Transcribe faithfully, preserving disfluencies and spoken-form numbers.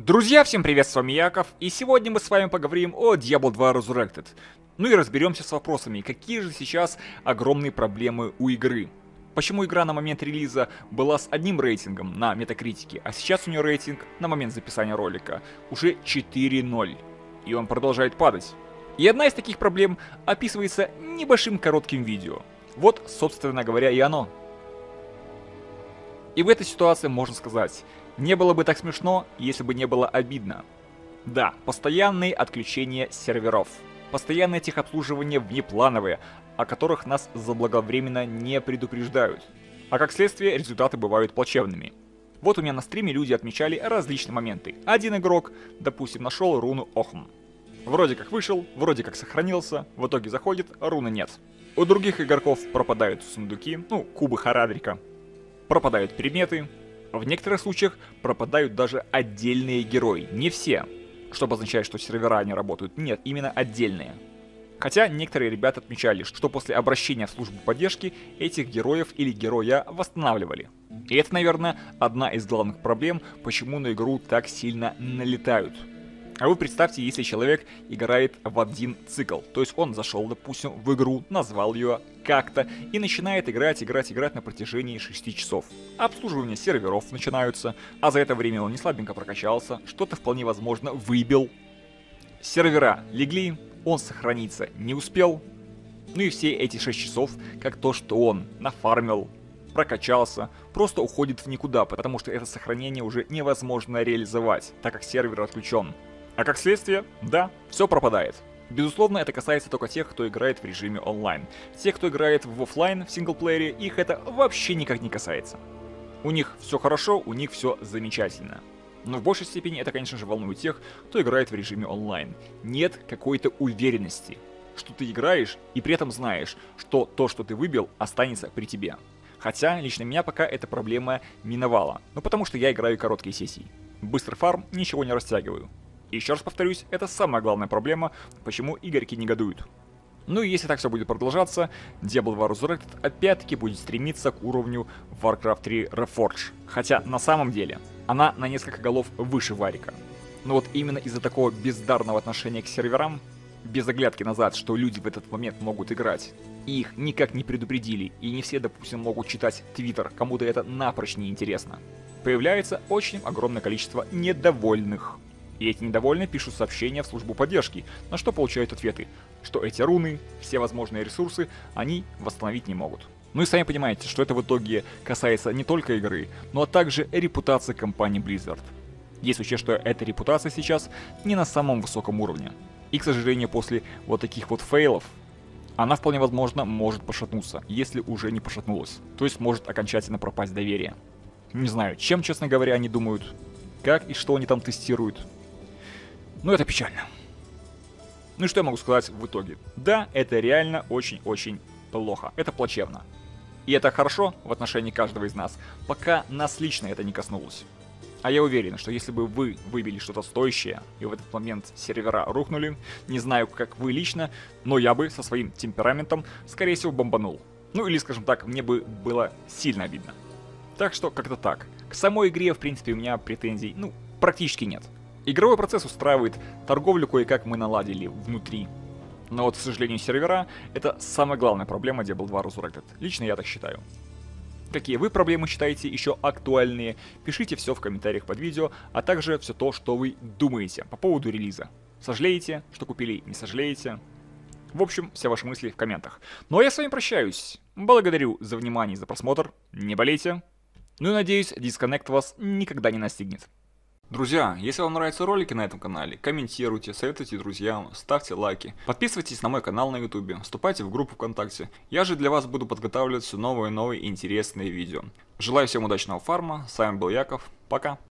Друзья, всем привет, с вами Яков, и сегодня мы с вами поговорим о Diablo два Resurrected. Ну и разберемся с вопросами, какие же сейчас огромные проблемы у игры. Почему игра на момент релиза была с одним рейтингом на Метакритике, а сейчас у нее рейтинг на момент записания ролика уже четыре ноль, и он продолжает падать. И одна из таких проблем описывается небольшим коротким видео. Вот, собственно говоря, и оно. И в этой ситуации можно сказать: не было бы так смешно, если бы не было обидно. Да, постоянные отключения серверов, постоянное техобслуживание внеплановые, о которых нас заблаговременно не предупреждают. А как следствие, результаты бывают плачевными. Вот у меня на стриме люди отмечали различные моменты. Один игрок, допустим, нашел руну Охм. Вроде как вышел, вроде как сохранился, в итоге заходит, руны нет. У других игроков пропадают сундуки, ну, кубы Харадрика. Пропадают предметы. В некоторых случаях пропадают даже отдельные герои. Не все, что обозначает, что сервера не работают. Нет, именно отдельные. Хотя некоторые ребята отмечали, что после обращения в службу поддержки этих героев или героя восстанавливали. И это, наверное, одна из главных проблем, почему на игру так сильно налетают. А вы представьте, если человек играет в один цикл. То есть он зашел, допустим, в игру, назвал ее как-то и начинает играть, играть, играть на протяжении шести часов. Обслуживание серверов начинаются, а за это время он не слабенько прокачался, что-то вполне возможно выбил. Сервера легли, он сохраниться не успел. Ну и все эти шесть часов, как то, что он нафармил, прокачался, просто уходит в никуда, потому что это сохранение уже невозможно реализовать, так как сервер отключен. А как следствие, да, все пропадает. Безусловно, это касается только тех, кто играет в режиме онлайн. Тех, кто играет в офлайн, в синглплеере, их это вообще никак не касается. У них все хорошо, у них все замечательно. Но в большей степени это, конечно же, волнует тех, кто играет в режиме онлайн. Нет какой-то уверенности, что ты играешь и при этом знаешь, что то, что ты выбил, останется при тебе. Хотя, лично меня пока эта проблема миновала. Ну потому что я играю короткие сессии. Быстрый фарм, ничего не растягиваю. И еще раз повторюсь, это самая главная проблема, почему игроки негодуют. Ну и если так все будет продолжаться, Diablo два Resurrected опять-таки будет стремиться к уровню Warcraft три Reforged. Хотя на самом деле она на несколько голов выше Варика. Но вот именно из-за такого бездарного отношения к серверам, без оглядки назад, что люди в этот момент могут играть, и их никак не предупредили, и не все, допустим, могут читать Твиттер, кому-то это напрочь не интересно, появляется очень огромное количество недовольных. И эти недовольные пишут сообщения в службу поддержки, на что получают ответы, что эти руны, все возможные ресурсы, они восстановить не могут. Ну и сами понимаете, что это в итоге касается не только игры, но также репутации компании Blizzard. Если учесть, что эта репутация сейчас не на самом высоком уровне. И, к сожалению, после вот таких вот фейлов, она вполне возможно может пошатнуться, если уже не пошатнулась. То есть может окончательно пропасть доверие. Не знаю, чем, честно говоря, они думают, как и что они там тестируют. Ну, это печально. Ну и что я могу сказать в итоге? Да, это реально очень-очень плохо. Это плачевно. И это хорошо в отношении каждого из нас, пока нас лично это не коснулось. А я уверен, что если бы вы выбили что-то стоящее, и в этот момент сервера рухнули, не знаю, как вы лично, но я бы со своим темпераментом, скорее всего, бомбанул. Ну или, скажем так, мне бы было сильно обидно. Так что как-то так. К самой игре, в принципе, у меня претензий, ну, практически нет. Игровой процесс устраивает, торговлю кое-как мы наладили внутри. Но вот, к сожалению, сервера — это самая главная проблема Diablo два Resurrected. Лично я так считаю. Какие вы проблемы считаете еще актуальные? Пишите все в комментариях под видео, а также все то, что вы думаете по поводу релиза. Сожалеете, что купили, не сожалеете? В общем, все ваши мысли в комментах. Ну а я с вами прощаюсь. Благодарю за внимание и за просмотр. Не болейте. Ну и надеюсь, дисконнект вас никогда не настигнет. Друзья, если вам нравятся ролики на этом канале, комментируйте, советуйте друзьям, ставьте лайки, подписывайтесь на мой канал на ютубе, вступайте в группу ВКонтакте. Я же для вас буду подготавливать все новые и новые интересные видео. Желаю всем удачного фарма, с вами был Яков, пока.